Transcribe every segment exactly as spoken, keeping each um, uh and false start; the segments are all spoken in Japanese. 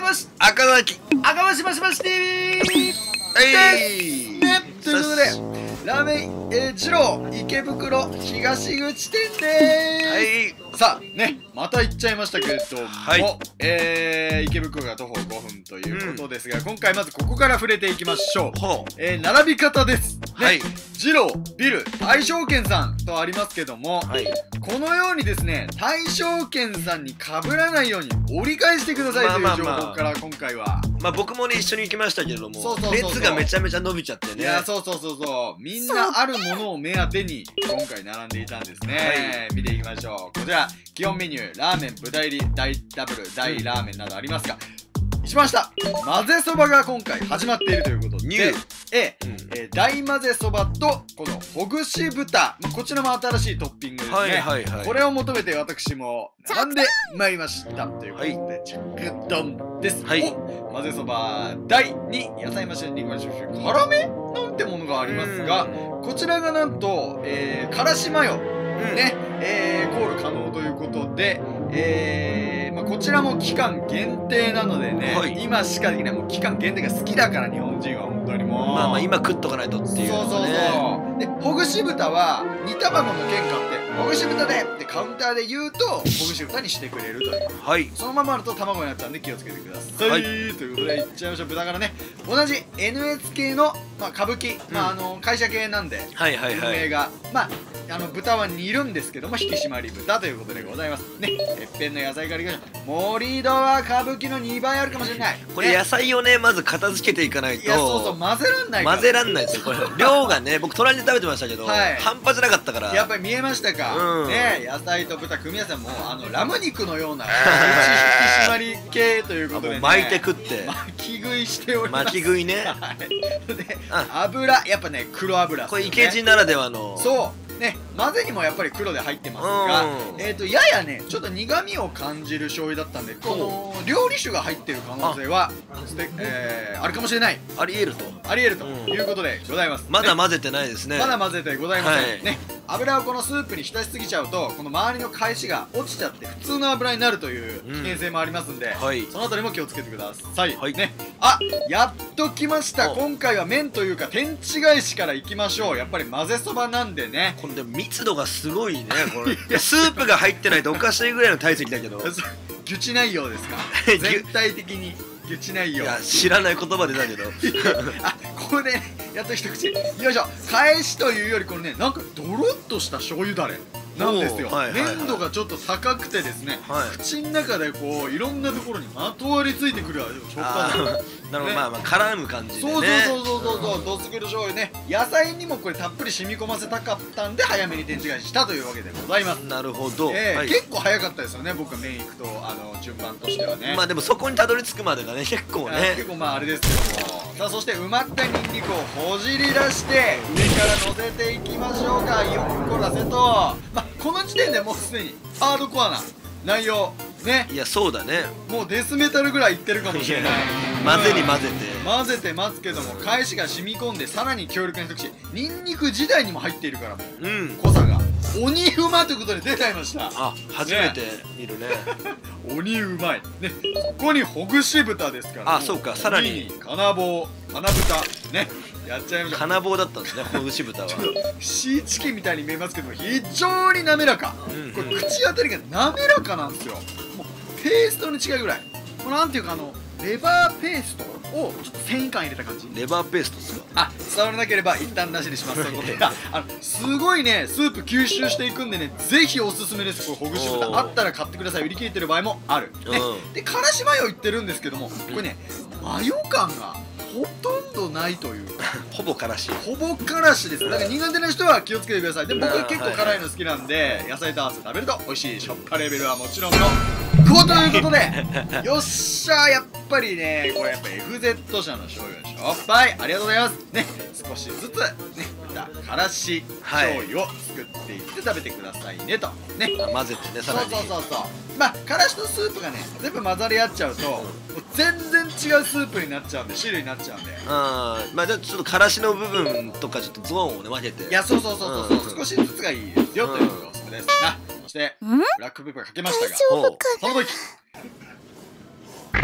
まし赤崎赤ましましまし ティーブイはいね、ということでラーメン、えー、二郎池袋東口店でーす。 はいさあね、また行っちゃいましたけれども、 はい、 えー、池袋が徒歩ごふんということですが、うん、今回まずここから触れていきましょう。えー、並び方です、ね、はい、二郎ビル大正軒さんとありますけども、はい、このようにですね大正軒さんに被らないように折り返してくださいという情報から今回は、 まあ僕もね一緒に行きましたけれども、列がめちゃめちゃ伸びちゃってね。 いや、そうそうそうそう、みんなあるものを目当てに今回並んでいたんですね。はい、見ていきましょう。こちら基本メニュー、ラーメン豚入り大ダブル大ラーメンなどありますが、一番下混ぜそばが今回始まっているということで、ええ大混ぜそばとこのほぐし豚、こちらも新しいトッピングですね。これを求めて私も並んでまいりましたということで、チェックドンです。はい、混ぜそば大に野菜増しにんにくマッシュ辛めなんてものがありますが、こちらがなんと、えー、からしマヨね、えー、コール可能ということで、えーまあ、こちらも期間限定なのでね、はい、今しかできない、もう期間限定が好きだから日本人は本当にもう、 まあまあ今食っとかないとっていう、ね、 そうそうそう。でほぐし豚は煮卵の券買ってほぐし豚でってカウンターで言うとほぐし豚にしてくれるという、はい、そのままだと卵になっちゃうんで気をつけてください、はい、ということでいっちゃいましょう。豚からね、同じ エヌエイチケー の、まあ、歌舞伎、うん、まあ、あの会社系なんで運営がまああの豚は煮るんですけども引き締まり豚ということでございますね。てっぺんの野菜からいきましょう。盛り土は歌舞伎のにばいあるかもしれない。 これ野菜をねまず片付けていかないと、いやそうそう混ぜらんない混ぜらんないですよこれ量がね僕隣で食べてましたけど、はい、半端じゃなかったから。 やっぱり見えましたか、うん、ね、野菜と豚組み合わせもあのラム肉のような引き締まり系ということでね、 巻いて食って巻き食いしております。 巻き食いね。 で油やっぱね黒油、 これ池地ならではの、 そうね、混ぜにもやっぱり黒で入ってますが、えっとややねちょっと苦味を感じる醤油だったんで、この料理酒が入ってる可能性はえあるかもしれない。 ありえるとありえるということでございます。 まだ混ぜてないですね。 まだ混ぜてございませんね。油をこのスープに浸しすぎちゃうとこの周りの返しが落ちちゃって普通の油になるという危険性もありますんで、そのあたりも気をつけてくださいね。あ、やっと来ました。今回は麺というか天地返しからいきましょう。やっぱり混ぜそばなんでね、 これで密度がすごいね。これスープが入ってないとおかしいぐらいの体積だけどギュチ内容ですか全体的にギュチ内容。いや知らない言葉でだけどあ、これで、ね、やっと一口よいしょ。返しというよりこれねなんかドロッとした醤油だれなんですよ。粘度がちょっと高くてですね、口の中でこういろんなところにまとわりついてくる食感がなるほど、まあまあ絡む感じでね。 そうそうそうそうそう、どつくる醤油ね。野菜にもこれたっぷり染み込ませたかったんで早めに天地返ししたというわけでございます。 なるほど。 結構早かったですよね、僕が麺いくとあの順番としてはね。 まあでもそこにたどり着くまでがね結構ね、 結構まああれですけども、さあそして埋まったニンニクをほじり出して上から乗せていきましょうか。よっこらせと、まあこの時点でもうすでにハードコアな内容ね。 いやそうだね、 もうデスメタルぐらいいってるかもしれない。 混ぜに混ぜて混ぜてますけども、返しが染み込んでさらに強力な一口、ニンニク自体にも入っているからもう、うん、濃さが鬼うまということで出ちゃいました。 あ、初めて見るね鬼うまいね。ここにほぐし豚ですから。 あ、そうか、さらに金棒、金豚ね、やっちゃいました。 金棒だったんですね、ほぐし豚は。 シーチキンみたいに見えますけども非常に滑らか、これ口当たりが滑らかなんですよ。もうペーストに近いぐらい、このなんていうかあのレバーペーストをちょっと繊維感入れた感じ。 レバーペーストですか。 あ、伝わらなければ一旦なしにします。あのすごいねスープ吸収していくんでね、ぜひおすすめです。これほぐし豚あったら買ってください。売り切れてる場合もある、ね、でからしマヨいってるんですけども、これねマヨ感がほとんどないというかほぼからしほぼからしです。だから苦手な人は気をつけてください。で僕は結構辛いの好きなんで、野菜と合わせて食べると美味しい。しょっぱレベルはもちろんのこうということでよっしゃー、やっぱりねこれやっぱ エフゼット 社の醤油しょっぱい、ありがとうございますね。少しずつね豚からし醤油を作っていって食べてくださいねとね。 混ぜてね、さらにそうそうそうそう、まあからしとスープがね全部混ざり合っちゃうともう全然違うスープになっちゃうんで、汁になっちゃうんで、 あまあじゃあちょっとからしの部分とかちょっとゾーンをね分けて、 いやそうそうそうそうそう、少しずつがいいですよというのがおすすめですな。そしてブラックペッパーかけましたが、その時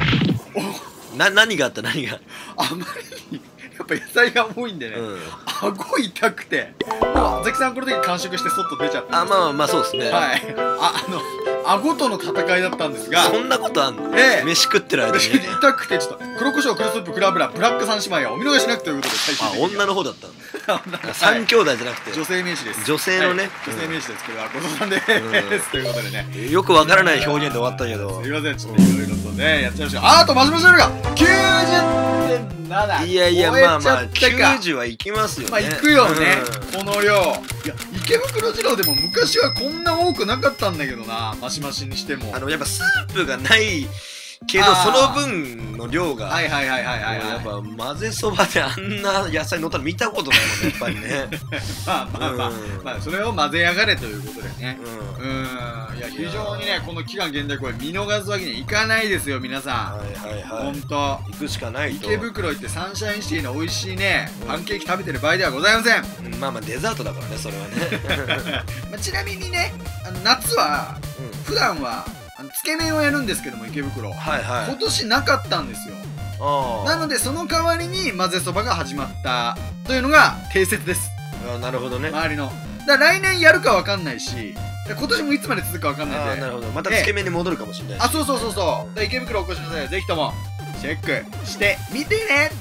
な何があった何があまりにやっぱ野菜が多いんでね、 うん顎痛くて、もうザキさんこの時完食して外出ちゃったんですあまあまあそうですねはいああの顎との戦いだったんですが、 そんなことあんのええ飯食ってる間に痛くてちょっと黒胡椒黒スープ黒油ブラック三姉妹はお見逃しなくということで最終あ的に女の方だったのはい三兄弟じゃなくて女性名詞です。 女性のねはい女性名詞です。これは後藤さんです、 うんということでね、 よくわからない表現で終わったけどすいませんちょっといろいろとねやっちゃいました。ああとマシマシルがきゅうじゅってんなな、 いやいや超えちゃまあまあったかきゅうじゅうはいきますよねまあ行くよね、 うんこの量。いや池袋二郎でも昔はこんな多くなかったんだけどな、マシマシにしても。 あのやっぱスープがないけどあーその分の量がはいはいはいはいはいやっはい。 ぱ混ぜそばであんな野菜乗ったの見たことないもんねやっぱりねまあまあまあ、 うんまあそれを混ぜやがれということでね。 ううんん、いや非常にねこの期間限定公演見逃すわけにはいかないですよ皆さはいはいん。 はほんと。 い行くしかないと池袋行ってサンシャインシティの美味しいねパンケーキ食べてる場合ではございません。 うんまあまあデザートだからねそれはねまあ、ちなみにねあの夏はうん普段はあのつけ麺をやるんですけども池袋、 はいはい今年なかったんですよ。 あなのでその代わりに混ぜそばが始まったというのが定説です、 あなるほどね周りの。だから来年やるかわかんないし今年もいつまで続くかわかんないんで。 あなるほどまたつけ麺に戻るかもしれないしあそうそうそうそうで池袋お越しください。ぜひともチェックしてみてね。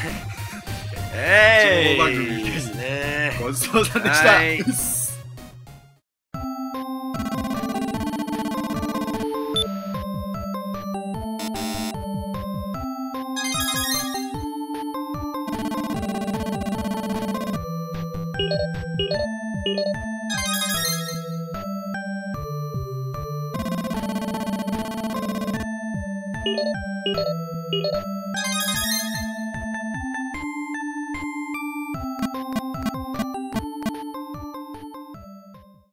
え情報番組いいですねごちそうさんでした。 はいうっす Thank you.